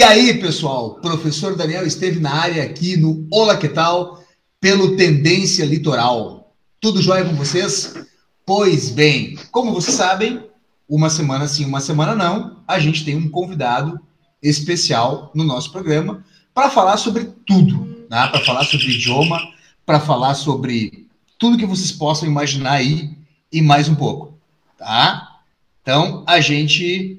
aí, pessoal, professor Daniel esteve na área aqui no Olá, que tal? Pelo Tendência Litoral. Tudo jóia com vocês? Pois bem, como vocês sabem, uma semana sim, uma semana não, a gente tem um convidado especial no nosso programa para falar sobre tudo, né? Para falar sobre idioma, para falar sobre tudo que vocês possam imaginar aí e mais um pouco, tá? Então, a gente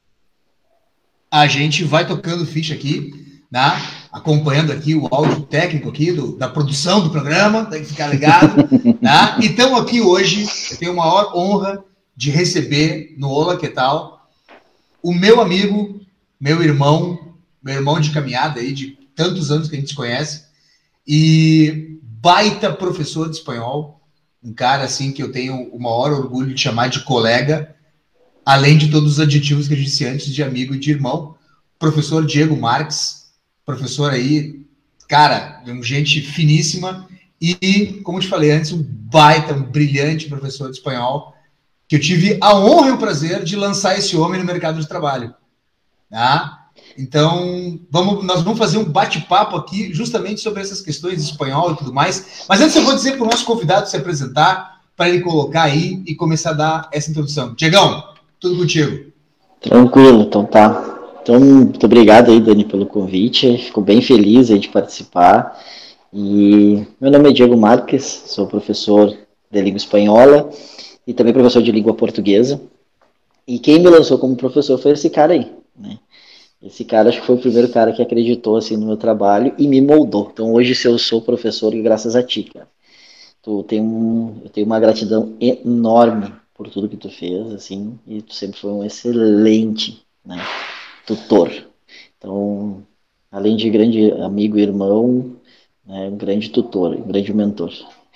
vai tocando ficha aqui, né? Acompanhando aqui o áudio técnico aqui da produção do programa, tem que ficar ligado, né? Então, aqui hoje, eu tenho a maior honra de receber no Olá, que tal? O meu amigo, meu irmão de caminhada aí, de tantos anos que a gente se conhece, e baita professor de espanhol, um cara assim que eu tenho o maior orgulho de chamar de colega, além de todos os adjetivos que a gente disse antes, de amigo e de irmão, professor Diego Marques, professor aí, cara, gente finíssima, e, como eu te falei antes, um brilhante professor de espanhol, que eu tive a honra e o prazer de lançar esse homem no mercado de trabalho. Tá? Então, nós vamos fazer um bate-papo aqui justamente sobre essas questões de espanhol e tudo mais. Mas antes eu vou dizer para o nosso convidado se apresentar, para ele colocar aí e começar a dar essa introdução. Diegão, tudo contigo? Tranquilo, então tá. Então, muito obrigado aí, Dani, pelo convite. Fico bem feliz aí de participar. E meu nome é Diego Marques, sou professor de língua espanhola e também professor de língua portuguesa. E quem me lançou como professor foi esse cara aí, né? Esse cara, acho que foi o primeiro cara que acreditou assim no meu trabalho e me moldou. Então hoje, se eu sou professor, graças a ti, cara. Eu tenho uma gratidão enorme por tudo que tu fez, assim, e tu sempre foi um excelente, né, tutor. Então, além de grande amigo e irmão, né, um grande tutor, um grande mentor.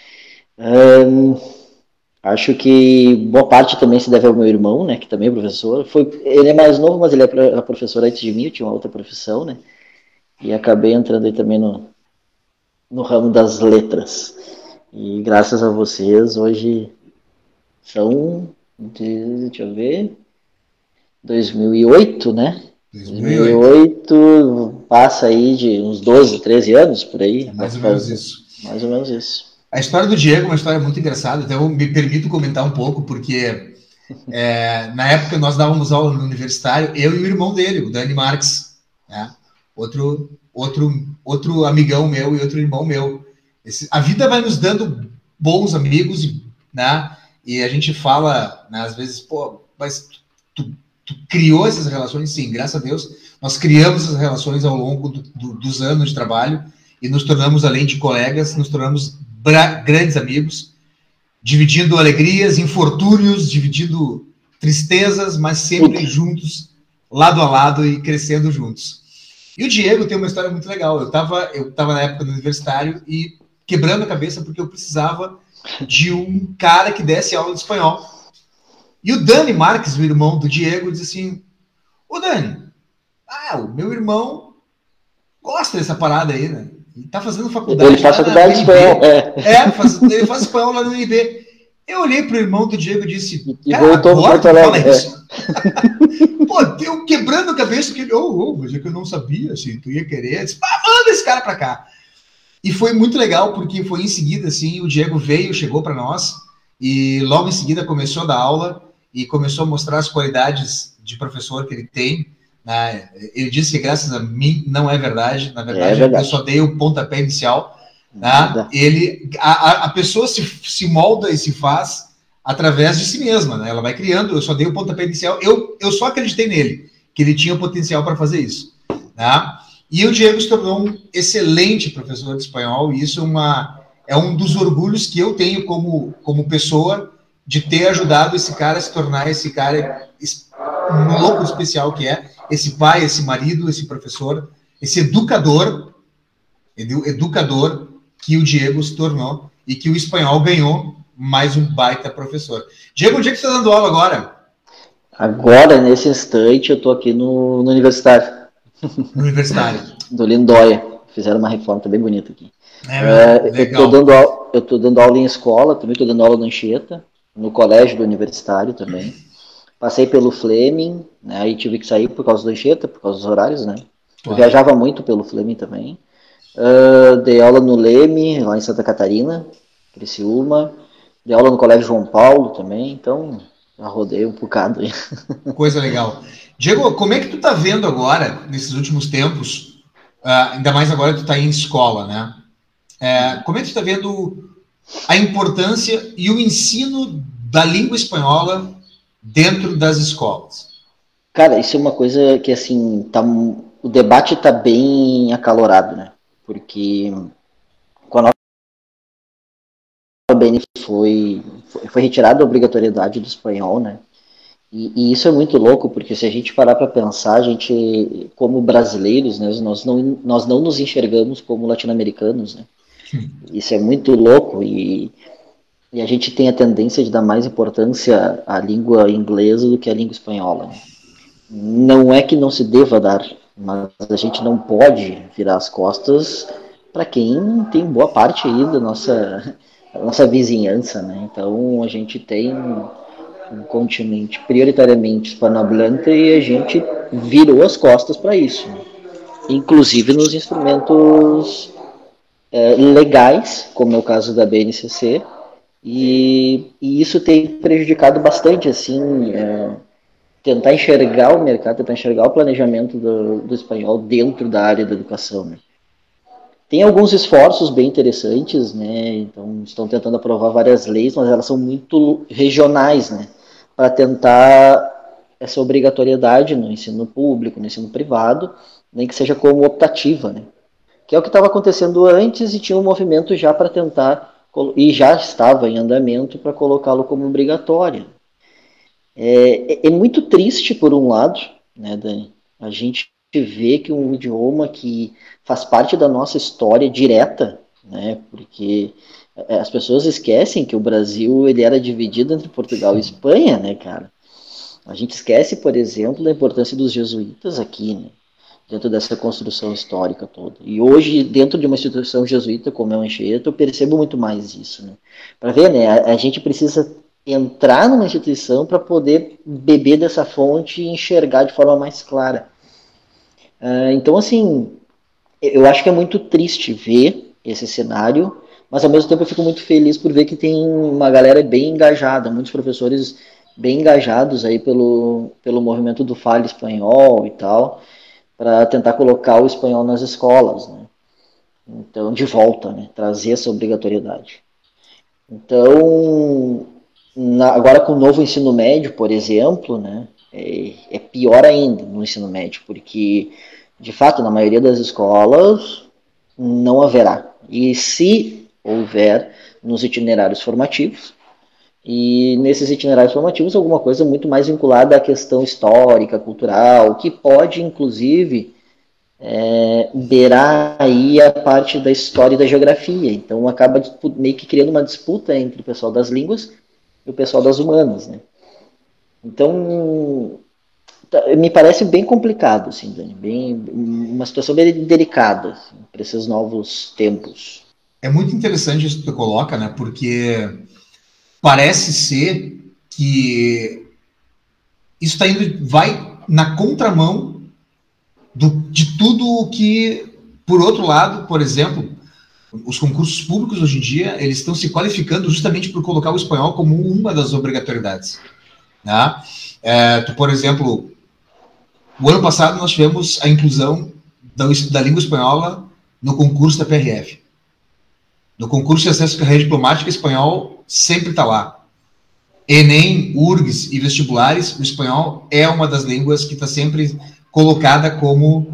Acho que boa parte também se deve ao meu irmão, né, que também é professor. Ele é mais novo, mas ele era professor antes de mim, eu tinha uma outra profissão, né, e acabei entrando aí também no ramo das letras. E graças a vocês, hoje são, deixa eu ver, 2008, né? 2008 passa aí de uns 12, 13 anos, por aí. É mais ou menos isso. Mais ou menos isso. A história do Diego é uma história muito engraçada, então eu me permito comentar um pouco, porque na época nós dávamos aula no universitário, eu e o irmão dele, o Dani Marques, né? Outro amigão meu e outro irmão meu. A vida vai nos dando bons amigos, né? E a gente fala, né, às vezes, pô, mas tu criou essas relações? Sim, graças a Deus. Nós criamos essas relações ao longo dos anos de trabalho e nos tornamos, além de colegas, nos tornamos grandes amigos, dividindo alegrias, infortúnios, dividindo tristezas, mas sempre juntos, lado a lado e crescendo juntos. E o Diego tem uma história muito legal. Eu tava na época do universitário e quebrando a cabeça porque eu precisava de um cara que desse aula de espanhol. E o Dani Marques, o irmão do Diego, disse assim: ô Dani, o meu irmão gosta dessa parada aí, né? Ele tá fazendo faculdade. Ele faz faculdade de espanhol. Ele faz espanhol lá no UNB. Eu olhei pro irmão do Diego e disse: e voltou no Porto Alegre. Pô, eu quebrando a cabeça, que mas é que eu não sabia, assim, tu ia querer. Eu disse: manda esse cara pra cá. E foi muito legal, porque foi em seguida, assim, o Diego chegou para nós, e logo em seguida começou a dar aula, e começou a mostrar as qualidades de professor que ele tem, né? Ele disse que graças a mim não é verdade, na verdade, eu só dei o pontapé inicial, né? A pessoa se molda e se faz através de si mesma, né? Ela vai criando, eu só dei o pontapé inicial, eu só acreditei nele, que ele tinha potencial para fazer isso, né? E o Diego se tornou um excelente professor de espanhol, e isso é um dos orgulhos que eu tenho como pessoa, de ter ajudado esse cara a se tornar esse cara um louco especial que é, esse pai, esse marido, esse professor, esse educador que o Diego se tornou, e que o espanhol ganhou mais um baita professor. Diego, onde é que você está dando aula agora? Agora, nesse instante, eu estou aqui no universitário. No universitário. Do Lindóia. Fizeram uma reforma, tá bem bonita aqui. Legal. Eu estou dando aula em escola, também estou dando aula no Anchieta, no colégio do universitário também. Passei pelo Fleming, né, aí tive que sair por causa do Anchieta, por causa dos horários, né? Eu viajava muito pelo Flame também. Dei aula no Leme, lá em Santa Catarina, Criciúma. Dei aula no Colégio João Paulo também, então já rodei um bocado aí. Coisa legal. Diego, como é que tu tá vendo agora, nesses últimos tempos, ainda mais agora que tu tá em escola, né? Como é que tu tá vendo a importância e o ensino da língua espanhola dentro das escolas? Cara, isso é uma coisa que, assim, o debate tá bem acalorado, né? Porque quando a BN foi retirada a obrigatoriedade do espanhol, né? E isso é muito louco, porque se a gente parar para pensar, a gente, como brasileiros, né, nós não nos enxergamos como latino-americanos, né? Isso é muito louco e a gente tem a tendência de dar mais importância à língua inglesa do que à língua espanhola, né? Não é que não se deva dar, mas a gente não pode virar as costas para quem tem boa parte aí da nossa vizinhança, né? Então a gente tem um continente prioritariamente hispanohablante e a gente virou as costas para isso, né? Inclusive nos instrumentos legais, como é o caso da BNCC, e isso tem prejudicado bastante, assim, tentar enxergar o mercado, tentar enxergar o planejamento do espanhol dentro da área da educação, né? Tem alguns esforços bem interessantes, né? Então, estão tentando aprovar várias leis, mas elas são muito regionais, né? Para tentar essa obrigatoriedade no ensino público, no ensino privado, nem que seja como optativa, né? Que é o que estava acontecendo antes e tinha um movimento já para tentar, e já estava em andamento para colocá-lo como obrigatório. É muito triste, por um lado, né, Dani? A gente vê que um idioma que faz parte da nossa história direta, né, porque as pessoas esquecem que o Brasil ele era dividido entre Portugal e Espanha, né, cara? A gente esquece, por exemplo, da importância dos jesuítas aqui, né, dentro dessa construção histórica toda. E hoje, dentro de uma instituição jesuíta como é o Anchieta, eu percebo muito mais isso, né? Para ver, né, a gente precisa entrar numa instituição para poder beber dessa fonte e enxergar de forma mais clara. Então, assim, eu acho que é muito triste ver esse cenário, mas ao mesmo tempo eu fico muito feliz por ver que tem uma galera bem engajada, muitos professores bem engajados aí pelo movimento do Fale Espanhol e tal, para tentar colocar o espanhol nas escolas, né? Então, de volta, né? Trazer essa obrigatoriedade. Então, agora com o novo ensino médio, por exemplo, né, é pior ainda no ensino médio, porque, de fato, na maioria das escolas não haverá. E se houver nos itinerários formativos, e nesses itinerários formativos alguma coisa muito mais vinculada à questão histórica, cultural, que pode, inclusive, beirar aí a parte da história e da geografia. Então acaba meio que criando uma disputa entre o pessoal das línguas e o pessoal das humanas, né? Então me parece bem complicado, assim, Dani, uma situação bem delicada assim, para esses novos tempos. É muito interessante isso que tu coloca, né? Porque parece ser que isso vai na contramão de tudo o que, por outro lado, por exemplo, os concursos públicos hoje em dia, eles estão se qualificando justamente por colocar o espanhol como uma das obrigatoriedades. Né? Por exemplo, o ano passado nós tivemos a inclusão da língua espanhola no concurso da PRF. No concurso de acesso à carreira diplomática, espanhol sempre está lá. Enem, URGS e vestibulares, o espanhol é uma das línguas que está sempre colocada como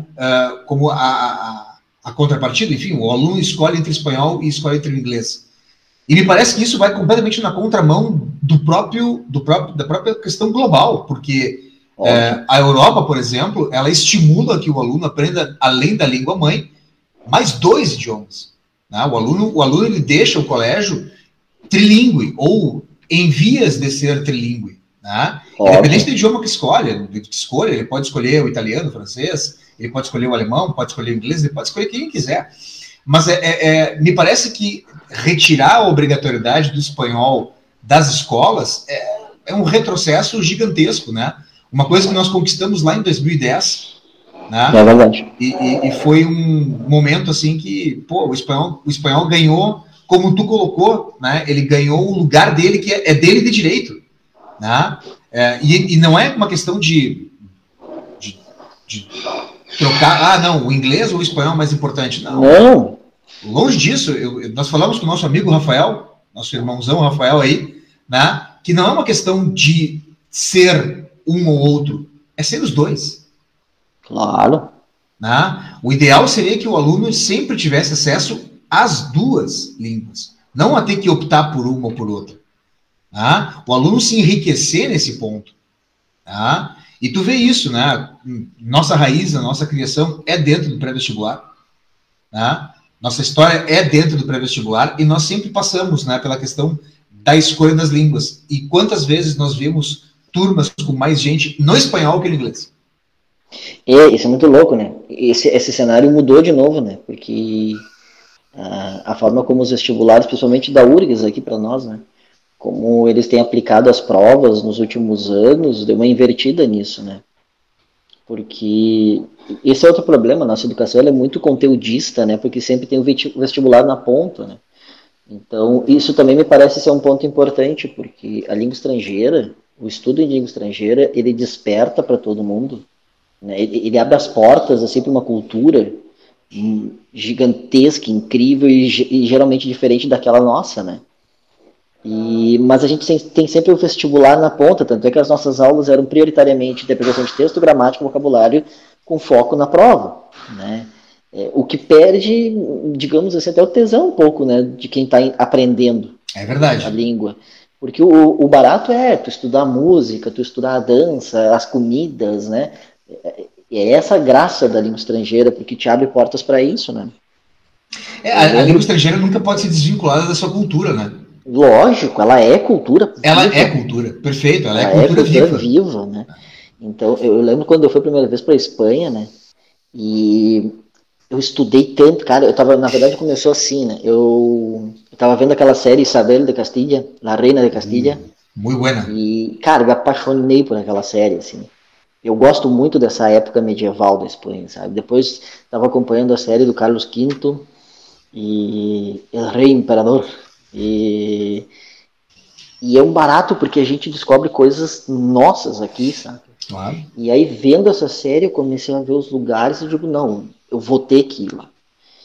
a contrapartida. Enfim, o aluno escolhe entre espanhol e escolhe entre inglês. E me parece que isso vai completamente na contramão da própria questão global, porque a Europa, por exemplo, ela estimula que o aluno aprenda, além da língua mãe, mais 2 idiomas. Né? O aluno ele deixa o colégio trilingüe, ou em vias de ser trilingüe. Né? Independente do idioma que escolha, ele pode escolher o italiano, o francês, ele pode escolher o alemão, pode escolher o inglês, ele pode escolher quem quiser. Mas me parece que retirar a obrigatoriedade do espanhol das escolas é um retrocesso gigantesco, né? Uma coisa que nós conquistamos lá em 2010, né? É verdade. E foi um momento assim que, pô, o espanhol ganhou, como tu colocou, né? Ele ganhou o lugar dele, que é dele de direito, né? E não é uma questão de trocar, não, o inglês ou o espanhol é mais importante. Não. Longe disso, nós falamos com o nosso amigo Rafael, nosso irmãozão Rafael aí, né? Que não é uma questão de ser um ou outro, é ser os dois. Claro. Né? O ideal seria que o aluno sempre tivesse acesso às duas línguas, não a ter que optar por uma ou por outra. Né? O aluno se enriquecer nesse ponto. Né? E tu vê isso, né? Nossa raiz, a nossa criação é dentro do pré-vestibular. Né? Nossa história é dentro do pré-vestibular e nós sempre passamos, né, pela questão da escolha das línguas. E quantas vezes nós vimos turmas com mais gente no espanhol que no inglês? Isso é muito louco, né? Esse cenário mudou de novo, né? Porque a forma como os vestibulares, principalmente da URGS aqui para nós, né? Como eles têm aplicado as provas nos últimos anos, deu uma invertida nisso, né? Porque esse é outro problema, nossa educação ela é muito conteudista, né? Porque sempre tem o vestibular na ponta, né? Então, isso também me parece ser um ponto importante, porque a língua estrangeira, o estudo em língua estrangeira, ele desperta para todo mundo, né? Ele abre as portas assim para uma cultura gigantesca, incrível e geralmente diferente daquela nossa, né? Mas a gente tem sempre o vestibular na ponta, tanto é que as nossas aulas eram prioritariamente interpretação de texto, gramática, vocabulário, com foco na prova, né? O que perde, digamos assim, até o tesão um pouco, né, de quem está aprendendo a língua. Porque o barato é tu estudar música, tu estudar a dança, as comidas, né? É essa a graça da língua estrangeira, porque te abre portas para isso, né? A língua estrangeira nunca pode ser desvinculada da sua cultura, né? Lógico, ela é cultura. Ela é cultura, perfeito, ela é cultura viva, né? Então, eu lembro quando eu fui a primeira vez para a Espanha, né? E eu estudei tanto, cara, na verdade começou assim, né? Eu tava vendo aquela série Isabel de Castilha, La Reina de Castilha. Muito buena. E, cara, me apaixonei por aquela série, assim. Eu gosto muito dessa época medieval da Espanha, sabe? Depois tava acompanhando a série do Carlos V e El Rei Imperador. E é um barato porque a gente descobre coisas nossas aqui, sabe? Claro. E aí, vendo essa série, eu comecei a ver os lugares e digo, não, eu vou ter que ir lá.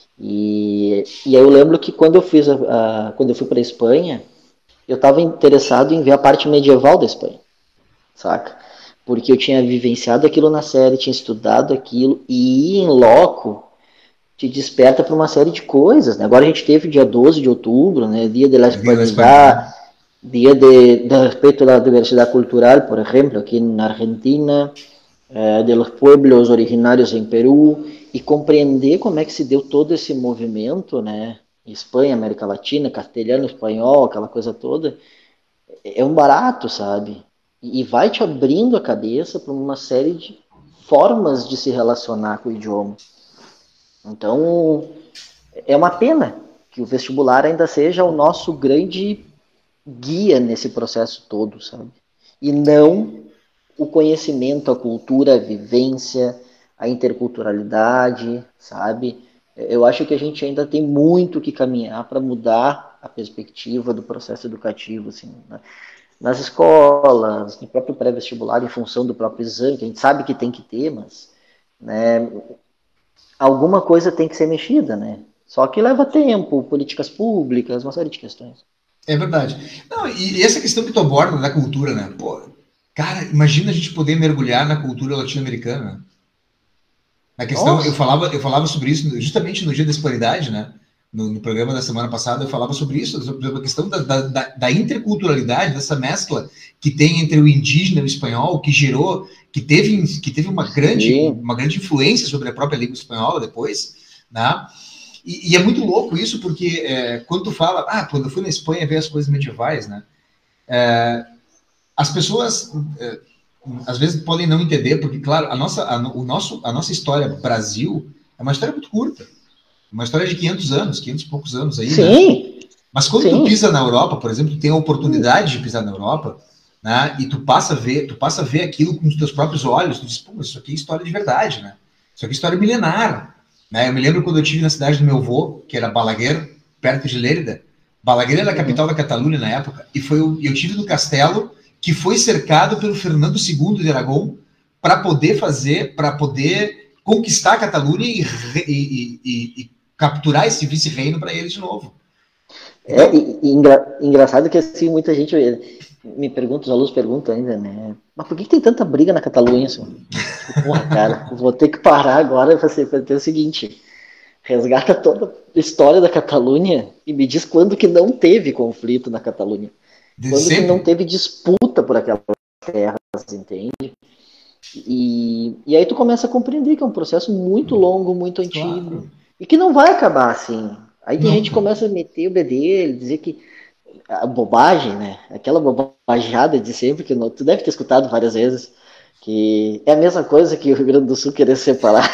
E aí eu lembro que quando eu fui para a Espanha, eu estava interessado em ver a parte medieval da Espanha, saca? Porque eu tinha vivenciado aquilo na série, tinha estudado aquilo, e ir em loco te desperta para uma série de coisas, né? Agora a gente teve dia 12 de outubro, né? Dia de la Hispanidad, Dia de respeito à diversidade cultural, por exemplo, aqui na Argentina, de los pueblos originários em Peru, e compreender como é que se deu todo esse movimento, né? Espanha, América Latina, castelhano, espanhol, aquela coisa toda, é um barato, sabe? E vai te abrindo a cabeça para uma série de formas de se relacionar com o idioma. Então, é uma pena que o vestibular ainda seja o nosso grande guia nesse processo todo, sabe? E não o conhecimento, a cultura, a vivência, a interculturalidade, sabe? Eu acho que a gente ainda tem muito que caminhar para mudar a perspectiva do processo educativo, assim, né? Nas escolas, no próprio pré-vestibular, em função do próprio exame, que a gente sabe que tem que ter, mas, né, alguma coisa tem que ser mexida, né? Só que leva tempo, políticas públicas, uma série de questões. É verdade. Não, e essa questão que tu aborda da cultura, né? Pô, cara, imagina a gente poder mergulhar na cultura latino-americana, né? Na questão, eu falava sobre isso justamente no Dia da Hispanidade, né? No programa da semana passada eu falava sobre isso, sobre a questão da interculturalidade, dessa mescla que tem entre o indígena e o espanhol, que teve uma grande influência sobre a própria língua espanhola depois, né? E é muito louco isso, porque quando tu fala, quando eu fui na Espanha ver as coisas medievais, né? As pessoas às vezes podem não entender, porque, claro, a nossa história Brasil é uma história muito curta. Uma história de 500 e poucos anos aí, sim, né? Mas quando tu pisa na Europa, por exemplo, tu tem a oportunidade de pisar na Europa, né? E tu passa a ver aquilo com os teus próprios olhos, tu diz, pô, isso aqui é história de verdade, né? Só que história milenar, né? Eu me lembro quando eu estive na cidade do meu avô, que era Balaguer, perto de Lérida. Balaguer era a capital da Catalunha na época, e eu tive no castelo que foi cercado pelo Fernando II de Aragão para poder conquistar a Catalunha e capturar esse vice-reino para eles de novo. Engraçado que assim, muita gente me pergunta, os alunos perguntam ainda, né? Mas por que tem tanta briga na Catalunha, senhor? Tipo, porra, cara, vou ter que parar agora para ter o seguinte: resgata toda a história da Catalunha e me diz quando que não teve conflito na Catalunha. Quando que não teve disputa por aquelas terras, entende? E aí tu começa a compreender que é um processo muito longo, muito antigo, claro, e que não vai acabar assim. Aí tem gente que começa a meter o bedelho, dizer que a bobagem, né? Aquela bobajada de sempre, que tu deve ter escutado várias vezes, que é a mesma coisa que o Rio Grande do Sul querer se separar.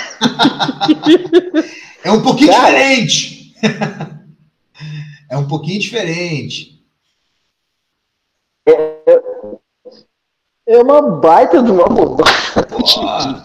É um pouquinho diferente. É um pouquinho diferente. É uma baita de uma bobagem.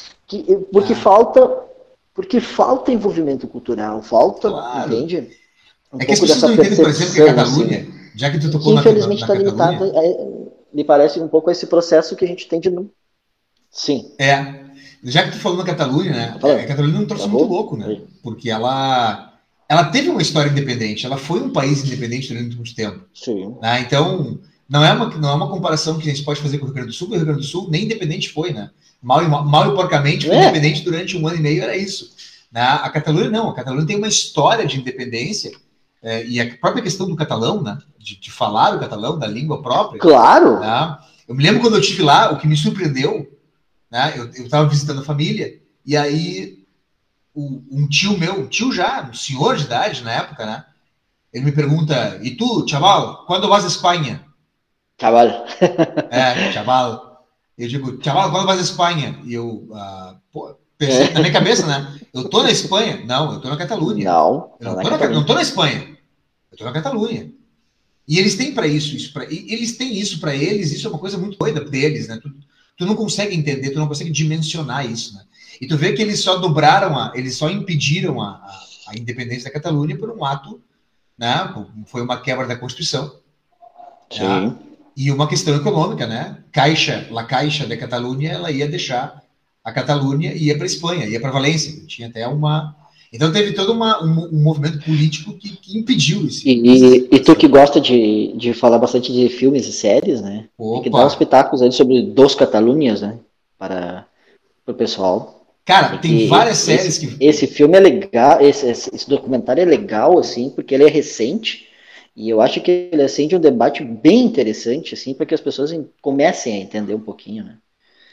Porque falta envolvimento cultural, falta, claro, entende? É que as pessoas não entendem, por exemplo, que a Catalunha, assim, já que tu tocou infelizmente está limitada, me parece um pouco a esse processo que a gente tem de... Sim. Já que tu falou na Catalunha, né? A Catalunha é um troço muito louco, né? Porque ela teve uma história independente, ela foi um país independente durante muito tempo. Sim. Né? Então, não é uma comparação que a gente pode fazer com o Rio Grande do Sul, porque o Rio Grande do Sul nem independente foi, né? Mal e porcamente foi independente durante 1 ano e meio, era isso. Né? A Catalunha não, a Catalunha tem uma história de independência, e a própria questão do catalão, né? De falar o catalão, da língua própria. Claro! Né? Eu me lembro quando eu estive lá, o que me surpreendeu, né? Eu estava visitando a família, e aí um tio meu, um senhor de idade na época, né? Ele me pergunta, e tu, chaval, quando vas a Espanha? Chaval. Chaval. Eu digo, chaval, quando vas a Espanha? E eu, pensei na minha cabeça, né? Eu tô na Espanha? Não, eu tô na Catalunha. Não, não tô na Espanha. Eu tô na Catalunha. E eles têm para eles têm isso para eles, isso é uma coisa muito doida deles, né? Tu não consegue entender, tu não consegue dimensionar isso, né? E tu vê que eles só eles só impediram a independência da Catalunha por um ato, né? Foi uma quebra da Constituição. Sim. Né? E uma questão econômica, né? La Caixa da Catalunha, ela ia deixar a Catalunha e ia para a Espanha, ia para Valência. Tinha até uma... Então teve todo um movimento político que impediu isso. E tu que gosta de falar bastante de filmes e séries, né? Tem que dar uns pitacos aí sobre Dos Catalunhas, né? Para o pessoal. Cara, tem várias séries que... Esse filme é legal, esse documentário é legal, assim, porque ele é recente, e eu acho que ele acende um debate bem interessante, assim, para que as pessoas comecem a entender um pouquinho, né?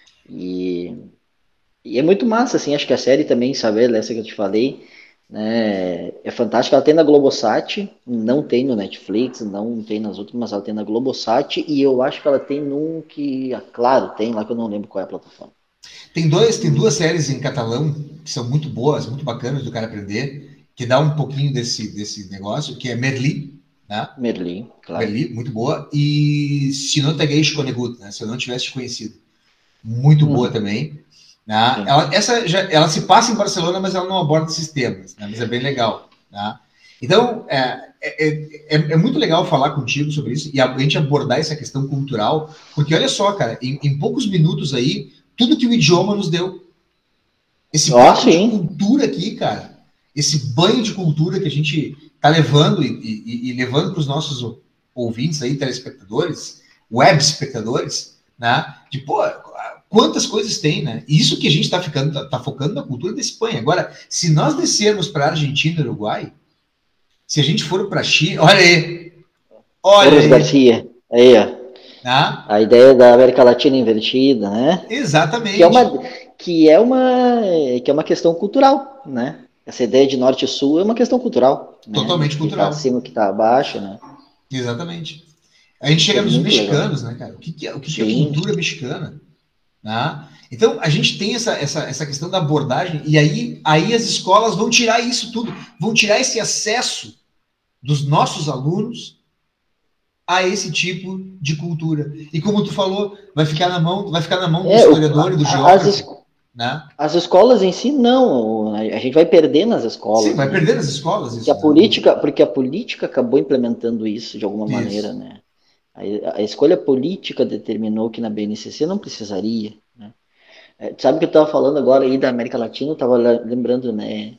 E é muito massa, assim, acho que a série também, sabe, essa que eu te falei, né, é fantástica. Ela tem na Globosat, não tem no Netflix, não tem nas outras, mas ela tem na Globosat, e eu acho que ela tem num que, claro, tem lá que eu não lembro qual é a plataforma. Tem duas séries em catalão que são muito boas, muito bacanas do cara aprender, que dá um pouquinho desse negócio, que é Merli, né? Merli, claro. Merli, muito boa, e Se Não T'Hagués Conegut, né? Se Eu Não Tivesse Te Conhecido. Muito boa também. Né? Ela se passa em Barcelona, mas ela não aborda esses temas, né? Mas é bem legal. Né? Então, é muito legal falar contigo sobre isso e a gente abordar essa questão cultural, porque olha só, cara, em poucos minutos aí, tudo que o idioma nos deu. Esse banho de cultura aqui, cara, esse banho de cultura que a gente tá levando e levando para os nossos ouvintes aí, telespectadores, web espectadores, né? De, pô, quantas coisas tem, né? E isso que a gente tá focando na cultura da Espanha. Agora, se nós descermos para a Argentina e Uruguai, se a gente for para a China, olha aí. Olha aí. Garcia, aí, ó. A ideia da América Latina invertida, né? Exatamente. Que é uma questão cultural, né? Essa ideia de norte e sul é uma questão cultural. Totalmente né? cultural. Que tá acima, que tá abaixo, né? Exatamente. A gente chega nos mexicanos, legal. Né, cara? O que é cultura mexicana? Né? Então, a gente tem essa questão da abordagem, e aí as escolas vão tirar isso tudo, vão tirar esse acesso dos nossos alunos a esse tipo de cultura. E como tu falou, vai ficar na mão do historiador e do geógrafo. né? As escolas em si, não. A gente vai perder nas escolas. Sim, vai perder nas escolas isso. Porque a política acabou implementando isso de alguma maneira, né? A escolha política determinou que na BNCC não precisaria, né? Sabe o que eu estava falando agora aí da América Latina? Eu estava lembrando, né?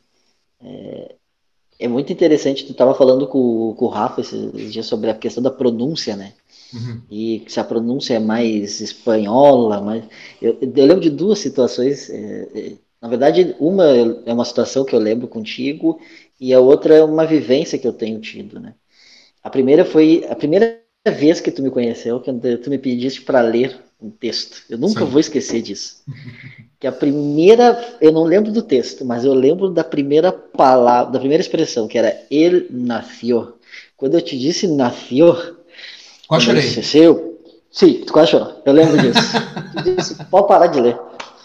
É muito interessante, tu estava falando com o Rafa esses dias sobre a questão da pronúncia, né? Uhum. E se a pronúncia é mais espanhola, mas eu lembro de duas situações. Na verdade, uma é uma situação que eu lembro contigo e a outra é uma vivência que eu tenho tido, né? A primeira foi a primeira vez que tu me conheceu, quando tu me pediste para ler um texto. Eu nunca Sim. vou esquecer disso. Que a primeira, eu não lembro do texto, mas eu lembro da primeira palavra, da primeira expressão, que era el nació. Quando eu te disse nació, Quase quando eu chorei. disse seu, sim, tu quase chorou. Eu lembro disso. Tu disse, pode parar de ler.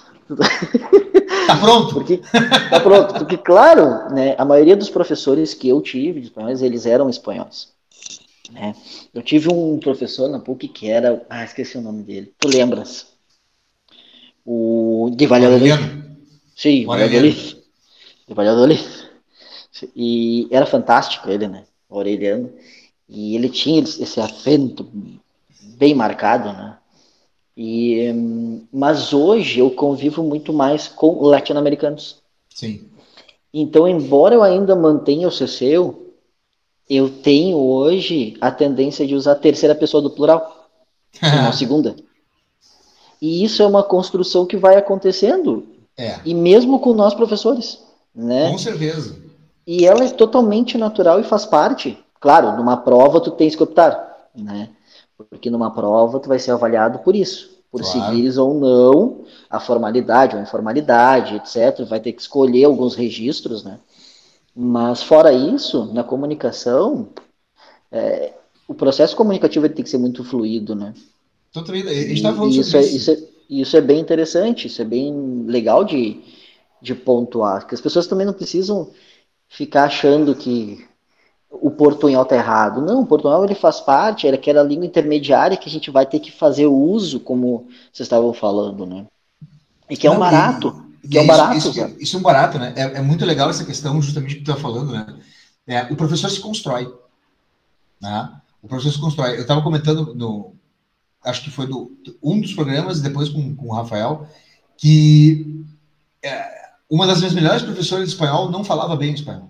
Tá pronto? Porque tá pronto. Porque, claro, né, a maioria dos professores que eu tive de espanhóis, eles eram espanhóis. Né? Eu tive um professor na PUC que era. Ah, esqueci o nome dele. Tu lembras? O de Valladolid. Aureliano. Sim, O Aureliano. Valladolid. De Valladolid. E era fantástico ele, né? O Aureliano. E ele tinha esse acento bem marcado, né? Mas hoje eu convivo muito mais com latino-americanos. Sim. Então, embora eu ainda mantenha o CCU, eu tenho hoje a tendência de usar a terceira pessoa do plural e não a segunda. E isso é uma construção que vai acontecendo, e mesmo com nós professores, né? Com certeza. E ela é totalmente natural e faz parte. Claro, numa prova tu tens que optar, né? Porque numa prova tu vai ser avaliado por isso, por Claro. seguires ou não a formalidade ou a informalidade, etc. Vai ter que escolher alguns registros, né? Mas fora isso, na comunicação, o processo comunicativo ele tem que ser muito fluido, né? A gente estava falando E sobre isso. isso é bem interessante, isso é bem legal de pontuar, porque as pessoas também não precisam ficar achando que o portunhol está errado. Não, o portunhol ele faz parte, ele é aquela língua intermediária que a gente vai ter que fazer o uso, como vocês estavam falando, né? E que é um Não, barato, que e é é um barato usar. isso é um barato, né? É muito legal essa questão, justamente que tu está falando, né? O professor se constrói, né? O professor se constrói. Eu estava comentando acho que foi um dos programas, depois com o Rafael, que uma das minhas melhores professoras de espanhol não falava bem espanhol.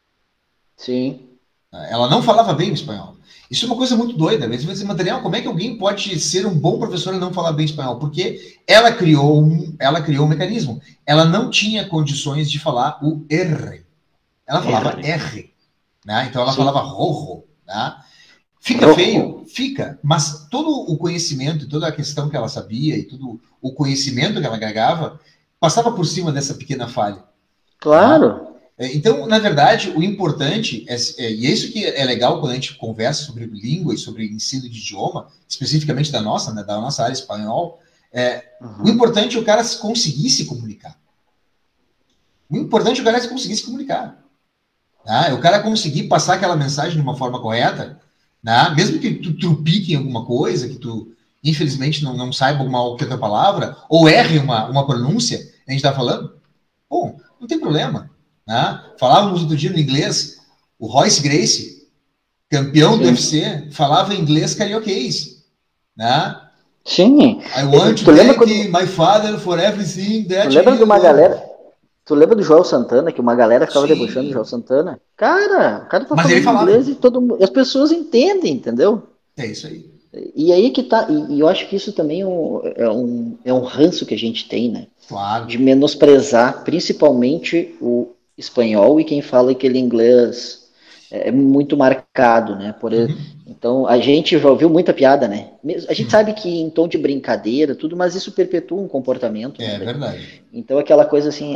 Sim. Ela não falava bem espanhol. Isso é uma coisa muito doida. Você vai dizer, material, como é que alguém pode ser um bom professor e não falar bem espanhol? Porque ela criou um mecanismo. Ela não tinha condições de falar o R. Ela falava R. Né? Então ela falava rojo. Né? Fica feio? Fica. Mas todo o conhecimento, toda a questão que ela sabia e todo o conhecimento que ela agregava passava por cima dessa pequena falha. Claro. Né? Então, na verdade, o importante, e é isso que é legal quando a gente conversa sobre língua e sobre ensino de idioma, especificamente da nossa, né, da nossa área espanhol, o importante é o cara conseguir se comunicar. O importante é o cara conseguir se comunicar. Tá? É o cara conseguir passar aquela mensagem de uma forma correta, né? Mesmo que tu trupique em alguma coisa, que tu, infelizmente, não saiba uma outra palavra, ou erre uma pronúncia, a gente está falando, bom, não tem problema. Né? Falávamos outro dia no inglês, o Royce Gracie, campeão do UFC, falava inglês carioquês. Né? Sim. I want to thank my father for everything that tu lembra de uma galera? Tu lembra do Joel Santana, que uma galera ficava debochando do Joel Santana? Cara, o cara tá falando inglês e as pessoas entendem, entendeu? É isso aí. E aí que tá, e eu acho que isso também é um ranço que a gente tem, né? Claro. De menosprezar principalmente o espanhol e quem fala aquele inglês é muito marcado, né? Então, a gente já ouviu muita piada, né? A gente sabe que em tom de brincadeira, tudo, mas isso perpetua um comportamento. É verdade. Então, aquela coisa assim,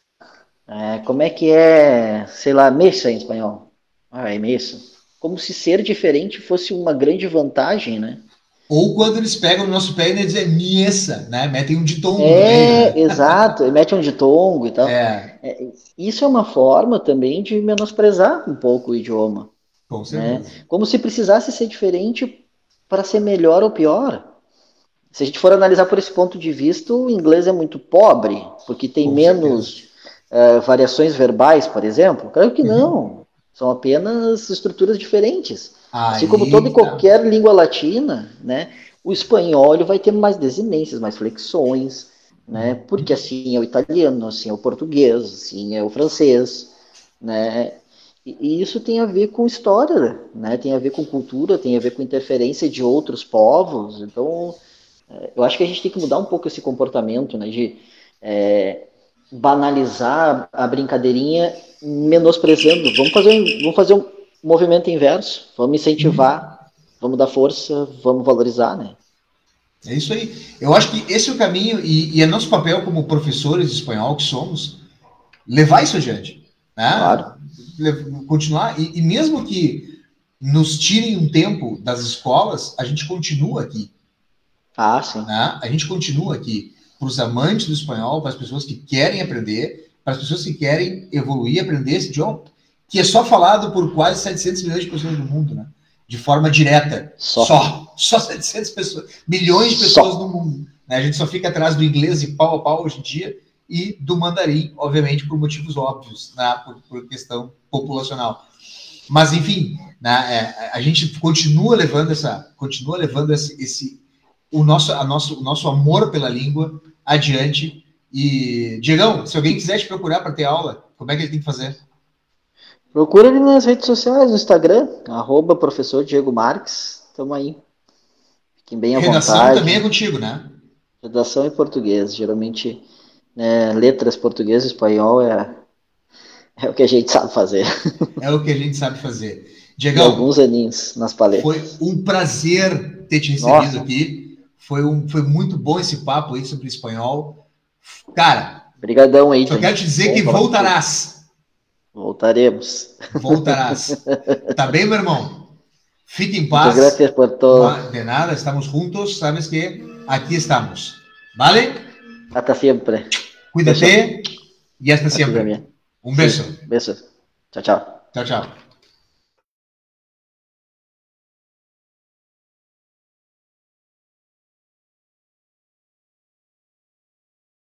como é que é, sei lá, mesa em espanhol? É mesa. Como se ser diferente fosse uma grande vantagem, né? Ou quando eles pegam no nosso pé e dizem mesa, né? Metem um ditongo no meio, né? Exato, mete um ditongo e tal. Isso é uma forma também de menosprezar um pouco o idioma. Com certeza. Né? Como se precisasse ser diferente para ser melhor ou pior. se a gente for analisar por esse ponto de vista, o inglês é muito pobre, porque tem Com menos variações verbais, por exemplo. Claro que certeza. não. São apenas estruturas diferentes. Assim como toda e Aí, tá. qualquer língua latina, né, o espanhol ele vai ter mais desinências, mais flexões, né, porque assim é o italiano, assim é o português, assim é o francês, né, e isso tem a ver com história, né, tem a ver com cultura, tem a ver com interferência de outros povos. Então, eu acho que a gente tem que mudar um pouco esse comportamento, né, de é, banalizar a brincadeirinha menosprezando. Vamos fazer um movimento inverso, vamos Uhum. incentivar, vamos dar força, vamos valorizar, né? É isso aí. Eu acho que esse é o caminho e é nosso papel como professores de espanhol que somos, levar isso adiante, né? Claro. Continuar, e mesmo que nos tirem um tempo das escolas, a gente continua aqui, Ah, sim. né? A gente continua aqui para os amantes do espanhol, para as pessoas que querem aprender, para as pessoas que querem evoluir, aprender esse idioma, que é só falado por quase 700 milhões de pessoas no mundo, né? De forma direta. Só. Só 700 pessoas, milhões de pessoas no Só. mundo. Né? A gente só fica atrás do inglês de pau a pau hoje em dia e do mandarim, obviamente, por motivos óbvios, né? Por questão populacional. Mas, enfim, né? A gente continua levando o nosso amor pela língua adiante. E, Diegão, se alguém quiser te procurar para ter aula, como é que ele tem que fazer? Procura ele nas redes sociais, no Instagram, @professor Diego Marques. Tamo aí. Fiquem bem à Redação também é vontade. contigo, né? Redação em português. Geralmente, né, letras português e espanhol é o que a gente sabe fazer. É o que a gente sabe fazer. E Diegão, alguns aninhos nas foi paletas. um prazer ter te recebido Nossa, aqui. Foi muito bom esse papo aí sobre espanhol. Cara, brigadão aí, só quero Tony. te dizer Bom que falar contigo. voltarás. Voltaremos. Voltarás. Tá bem, meu irmão? Fique em Muchas paz. gracias por todo. De nada, estamos juntos. Sabes que aqui estamos. ¿Vale? Hasta siempre. Beso. Cuídate y hasta A ti siempre. también. Un beso. Sí, besos. Chao, chao. Chao, chao.